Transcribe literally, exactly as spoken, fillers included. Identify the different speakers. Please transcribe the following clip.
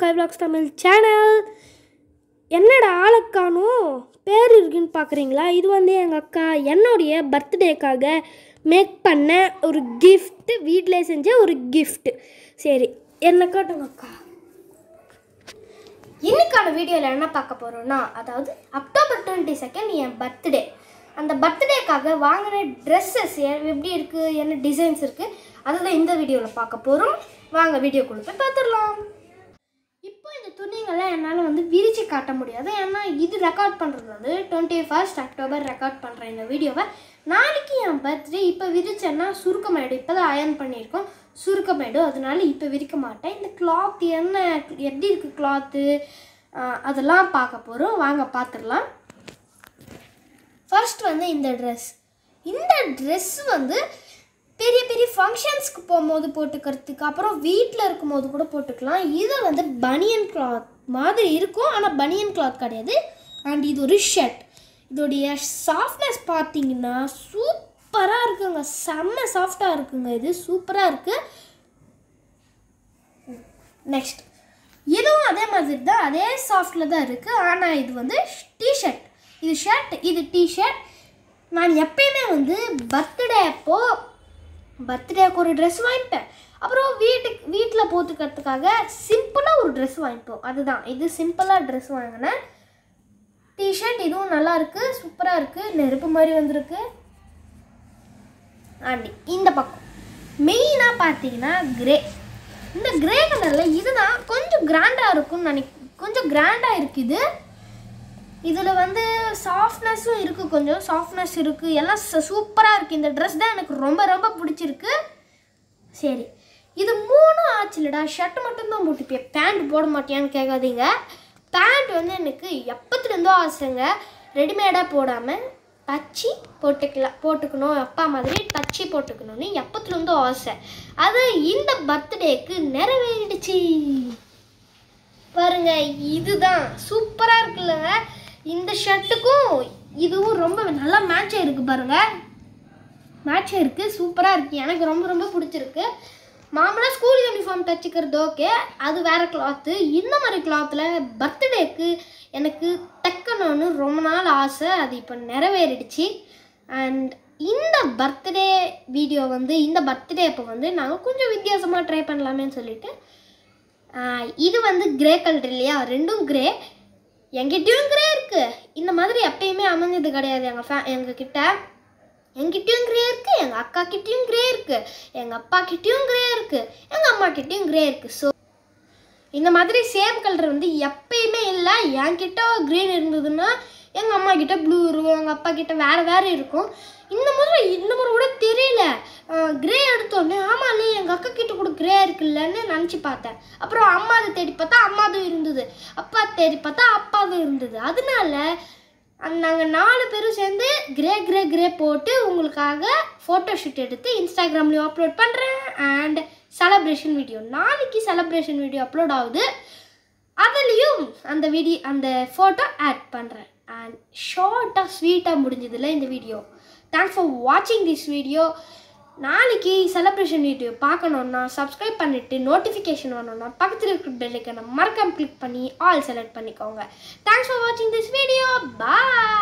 Speaker 1: Five vlogs Tamil channel. என்னடா ஆளக்கானும் பேர் இருக்குன்னு பார்க்குறீங்களா? இது வந்து எங்கள் அக்கா என்னுடைய பர்த்டேக்காக மேக் பண்ண ஒரு கிஃப்ட், வீட்டிலே செஞ்ச ஒரு கிஃப்ட். சரி, என்ன காட்டுங்க அக்கா. இன்னைக்கான வீடியோவில் என்ன பார்க்க போகிறோன்னா, அதாவது அக்டோபர் டுவெண்ட்டி செகண்ட் என் பர்த்டே. அந்த பர்த்டேக்காக வாங்கின ட்ரெஸ்ஸஸ் எப்படி இருக்குது, என்ன டிசைன்ஸ் இருக்குது, அதுதான் இந்த வீடியோவில் பார்க்க போகிறோம். வாங்க வீடியோக்குள்ளே போய் பார்த்துடலாம். இப்போ இந்த துணிங்கள்லாம் என்னால் வந்து விரித்து காட்ட முடியாது, ஏன்னா இது ரெக்கார்ட் பண்ணுறது வந்து டுவெண்ட்டி ஃபர்ஸ்ட் அக்டோபர் ரெக்கார்ட் பண்ணுறேன் இந்த வீடியோவை. நாளைக்கு என் பர்த்டே. இப்போ விரிச்சேன்னா சுருக்கமாயிடும். இப்போ தான் அயர்ன் பண்ணியிருக்கோம், சுருக்கமாயிடும். அதனால இப்போ விரிக்க மாட்டேன். இந்த கிளாத் என்ன எப்படி இருக்குது கிளாத்து, அதெல்லாம் பார்க்க போகிறோம். வாங்க பார்த்துடலாம். ஃபர்ஸ்ட் வந்து இந்த ட்ரெஸ். இந்த ட்ரெஸ் வந்து பெரிய பெரிய ஃபங்க்ஷன்ஸ்க்கு போகும்போது போட்டுக்கிறதுக்கு, அப்புறம் வீட்டில் இருக்கும்போது கூட போட்டுக்கலாம். இது வந்து பனியன் கிளாத் மாதிரி இருக்கும், ஆனால் பனியன் கிளாத் கிடையாது. அண்ட் இது ஒரு ஷர்ட். இதோடைய சாஃப்ட்னஸ் பார்த்தீங்கன்னா சூப்பராக இருக்குங்க, செம்ம சாஃப்டாக இருக்குங்க. இது சூப்பராக இருக்குது. நெக்ஸ்ட் இதுவும் அதே மாதிரி தான், அதே சாஃப்டில் தான் இருக்குது. ஆனால் இது வந்து டிஷர்ட், இது ஷர்ட், இது டிஷர்ட். நான் எப்பயுமே வந்து பர்த்டே அப்போது பர்த்டேக்கு ஒரு ட்ரெஸ் வாங்கிப்பேன், அப்புறம் வீட்டுக்கு வீட்டில் போட்டுக்கிறதுக்காக சிம்பிளாக ஒரு ட்ரெஸ் வாங்கிப்போம். அதுதான் இது, சிம்பிளாக ட்ரெஸ் வாங்கினேன். டிஷர்ட் இதுவும் நல்லா இருக்குது, சூப்பராக இருக்குது, நெருப்பு மாதிரி வந்திருக்கு. அண்ட் இந்த பக்கம் மெயினாக பார்த்தீங்கன்னா கிரே. இந்த கிரே கலரில் இதுதான் கொஞ்சம் கிராண்டாக இருக்கும்னு நினைக்க, கொஞ்சம் கிராண்டாக இருக்குது. இதில் வந்து சாஃப்ட்னஸும் இருக்குது, கொஞ்சம் சாஃப்ட்னஸ் இருக்குது, எல்லாம் சூப்பராக இருக்குது. இந்த ட்ரெஸ் தான் எனக்கு ரொம்ப ரொம்ப பிடிச்சிருக்கு. சரி, இது மூணும் ஆச்சுலடா. ஷர்ட் மட்டும்தான் போட்டுப்பேன், பேண்ட் போட மாட்டியான்னு கேட்காதீங்க. பேண்ட் வந்து எனக்கு எப்பத்துலேருந்தோ ஆசைங்க, ரெடிமேடாக போடாமல் தச்சு போட்டுக்கலாம், போட்டுக்கணும், அப்பா மாதிரி தச்சு போட்டுக்கணும்னு எப்பத்துலேருந்தோ ஆசை. அது இந்த பர்த்டேக்கு நிறைவேறிடுச்சு. பாருங்க, இதுதான் சூப்பராக இருக்குல்லங்க. இந்த ஷர்ட்டுக்கும் இதுவும் ரொம்ப நல்லா மேட்ச் ஆகிருக்கு. பாருங்கள், மேட்ச் ஆகிருக்கு, சூப்பராக இருக்குது. எனக்கு ரொம்ப ரொம்ப பிடிச்சிருக்கு. மாமூலாக ஸ்கூல் யூனிஃபார்ம் தைச்சிக்கிறது ஓகே, அது வேறு கிளாத்து. இந்த மாதிரி கிளாத்தில் பர்த்டேக்கு எனக்கு தைக்கணும்னு ரொம்ப நாள் ஆசை, அது இப்போ நிறைவேறிடுச்சு. அண்ட் இந்த பர்த்டே வீடியோ வந்து, இந்த பர்த்டே அப்போ வந்து நாங்கள் கொஞ்சம் வித்தியாசமாக ட்ரை பண்ணலாமேன்னு சொல்லிட்டு, இது வந்து கிரே கலர் இல்லையா, ரெண்டும் கிரே. எங்கிட்டையும் கிரே இருக்குது. இந்த மாதிரி எப்பயுமே அமைஞ்சது கிடையாது எங்கள் ஃபே எங்ககிட்ட. எங்கிட்டையும் கிரே இருக்குது, எங்கள் அக்கா கிட்டேயும் கிரே இருக்குது, எங்கள் அப்பா கிட்டேயும் கிரே இருக்குது, எங்கள் அம்மா கிட்டேயும் கிரே இருக்குது. ஸோ இந்த மாதிரி சேம் கலர் வந்து எப்பயுமே இல்லை. என்கிட்ட க்ரீன் இருந்ததுன்னா எங்கள் அம்மா கிட்ட ப்ளூ இருக்கும், எங்கள் அப்பா கிட்ட வேறு வேறு இருக்கும். இந்த முறை இந்த முறை கூட தெரியல, கிரே எடுத்தோடனே ஆமாம் இல்லை எங்கள் அக்கா கிட்ட கூட கிரே இருக்குல்லன்னு நினச்சி பார்த்தேன். அப்புறம் அம்மாவை தேடி பார்த்தா அம்மாதும் இருந்தது, அப்பா தேடி பார்த்தா அப்பாவும் இருந்தது. அதனால நாங்கள் நாலு பேரும் சேர்ந்து கிரே கிரே கிரே போட்டு உங்களுக்காக ஃபோட்டோ ஷூட் எடுத்து இன்ஸ்டாகிராம்லேயும் அப்லோட் பண்ணுறேன். அண்ட் செலப்ரேஷன் வீடியோ நாளைக்கு செலப்ரேஷன் வீடியோ அப்லோட் ஆகுது, அதுலேயும் அந்த வீடியோ அந்த ஃபோட்டோ ஆட் பண்ணுறேன். அண்ட் ஷார்ட்டாக ஸ்வீட்டாக முடிஞ்சதில்ல இந்த வீடியோ. தேங்க்ஸ் ஃபார் வாட்சிங் திஸ் வீடியோ. நாளைக்கு செலப்ரேஷன் வீடியோ பார்க்கணுன்னா சப்ஸ்கிரைப் பண்ணிவிட்டு நோட்டிஃபிகேஷன் வரணுன்னா பக்கத்தில் இருக்கிற பெல் ஐக்கானை மறக்காம கிளிக் பண்ணி ஆல் செலக்ட் பண்ணிக்கோங்க. தேங்க்ஸ் ஃபார் வாட்சிங் திஸ் வீடியோ. பாய்.